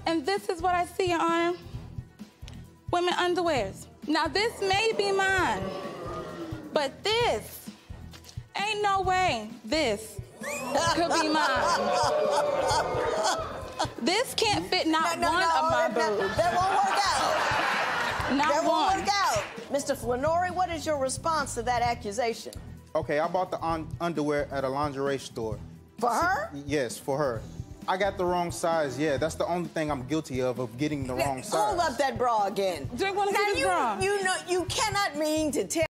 And this is what I see, Your Honor. Women underwears. Now, this may be mine, but this, ain't no way this could be mine. This can't fit not one of my boobs. That won't work out. Not one. Won't work out. Mr. Flannery, what is your response to that accusation? Okay, I bought the underwear at a lingerie store. For her? Yes, for her. I got the wrong size, yeah. That's the only thing I'm guilty of getting the wrong size. Hold up that bra again. Do you want to see this bra? You know, you cannot mean to tell